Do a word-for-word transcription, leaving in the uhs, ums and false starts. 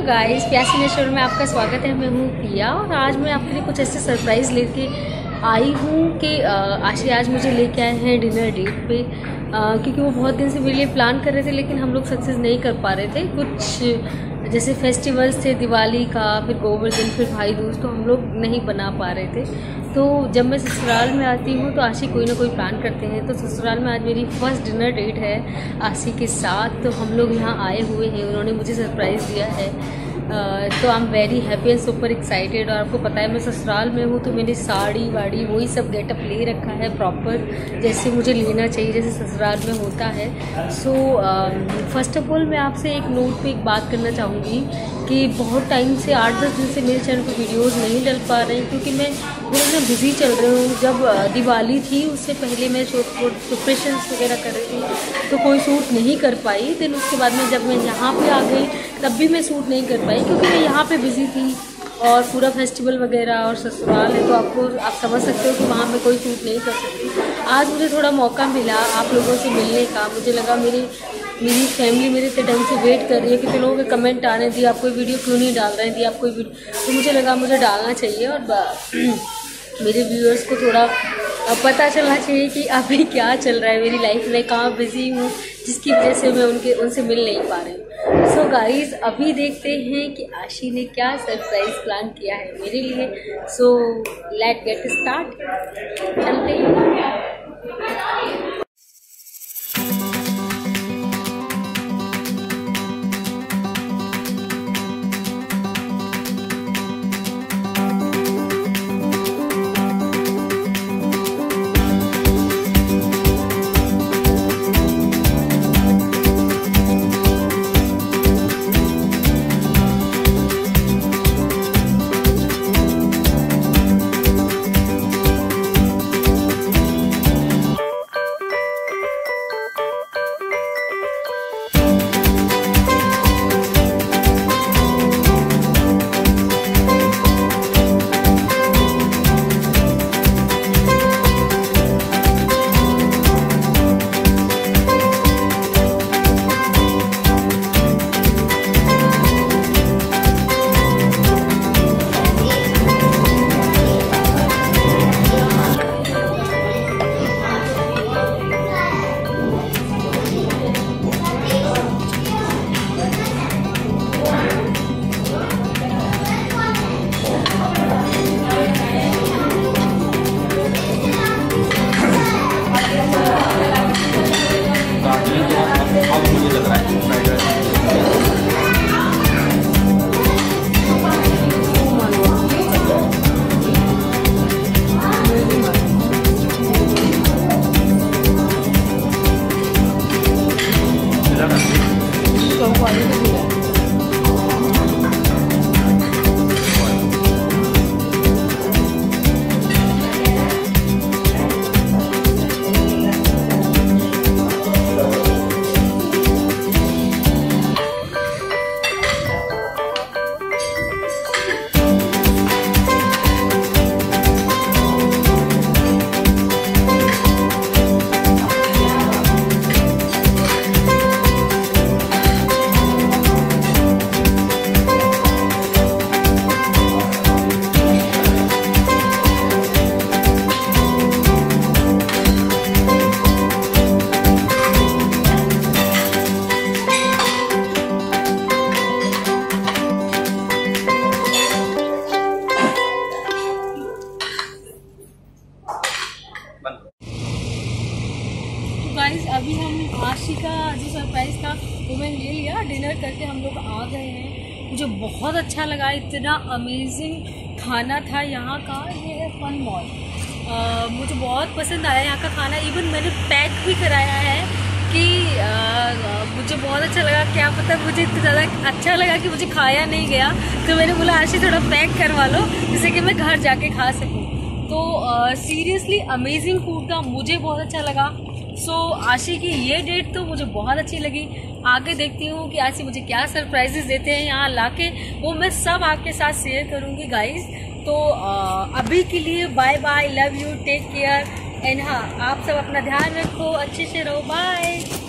Guys, पियाशी natural में आपका स्वागत है। मैं हूँ पिया और आज मैं आपके लिए कुछ ऐसे सरप्राइज़ लेके आई हूँ कि आशी आज मुझे लेके आए हैं डिनर डेट पे, आ, क्योंकि वो बहुत दिन से मेरे लिए प्लान कर रहे थे लेकिन हम लोग सक्सेस नहीं कर पा रहे थे। कुछ जैसे फेस्टिवल्स थे, दिवाली का, फिर गोवर्धन, फिर भाई दूज, तो हम लोग नहीं बना पा रहे थे। तो जब मैं ससुराल में आती हूँ तो आशी कोई ना कोई प्लान करते हैं। तो ससुराल में आज मेरी फर्स्ट डिनर डेट है आशी के साथ। तो हम लोग यहाँ आए हुए हैं, उन्होंने मुझे सरप्राइज़ दिया है। uh, तो I am very happy and super excited. और आपको पता है मैं ससुराल में हूँ तो मेरी साड़ी वाड़ी वही सब गेटअप ले रखा है प्रॉपर, जैसे मुझे लेना चाहिए, जैसे ससुराल में होता है। सो फर्स्ट ऑफ ऑल मैं आपसे एक नोट पे एक बात करना चाहूँगी कि बहुत टाइम से, आठ दस दिन से मेरे चैनल पर वीडियोज़ नहीं डल पा रहे हैं क्योंकि मैं बहुत मैं बिज़ी चल रही हूँ। जब दिवाली थी उससे पहले मैं शूट प्रिपरेशंस वगैरह कर रही थी तो कोई शूट नहीं कर पाई। देन उसके बाद में जब मैं यहाँ पे आ गई तब भी मैं शूट नहीं कर पाई क्योंकि मैं यहाँ पे बिज़ी थी और पूरा फेस्टिवल वगैरह और ससुराल है तो आपको आप समझ सकते हो कि वहाँ मैं कोई शूट नहीं कर सकती। आज मुझे थोड़ा मौका मिला आप लोगों से मिलने का। मुझे लगा मेरी मेरी फैमिली मेरे इतने ढंग से वेट कर रही है, कितने लोगों के कमेंट आने दिए आप कोई वीडियो क्यों नहीं डाल रहे थे, आप कोई वीडियो, तो मुझे लगा मुझे डालना चाहिए और मेरे व्यूअर्स को थोड़ा पता चलना चाहिए कि अभी क्या चल रहा है मेरी लाइफ में, कहाँ बिजी हूँ, जिसकी वजह से मैं उनके उनसे मिल नहीं पा रही हूँ। सो गाइज अभी देखते हैं कि आशी ने क्या सरप्राइज प्लान किया है मेरे लिए। सो लेट गेट स्टार्ट, चलते हैं। गाइस अभी हम आशी का जो सरप्राइज़ था वो मैंने ले लिया, डिनर करके हम लोग आ गए हैं। मुझे बहुत अच्छा लगा, इतना अमेजिंग खाना था यहाँ का। ये है फन मॉल, मुझे बहुत पसंद आया यहाँ का खाना। इवन मैंने पैक भी कराया है कि आ, मुझे बहुत अच्छा लगा। क्या पता मुझे इतना ज़्यादा अच्छा लगा कि मुझे खाया नहीं गया, तो मैंने बोला आशी थोड़ा पैक करवा लो जिससे कि मैं घर जाके खा सकूँ। तो सीरियसली अमेजिंग फूड था, मुझे बहुत अच्छा लगा। सो so, आशी की ये डेट तो मुझे बहुत अच्छी लगी। आगे देखती हूँ कि आशी मुझे क्या सरप्राइजेस देते हैं यहाँ लाके, वो मैं सब आपके साथ शेयर करूँगी गाइस। तो अभी के लिए bye bye, love you, take care and हाँ आप सब अपना ध्यान रखो, अच्छे से रहो, बाय।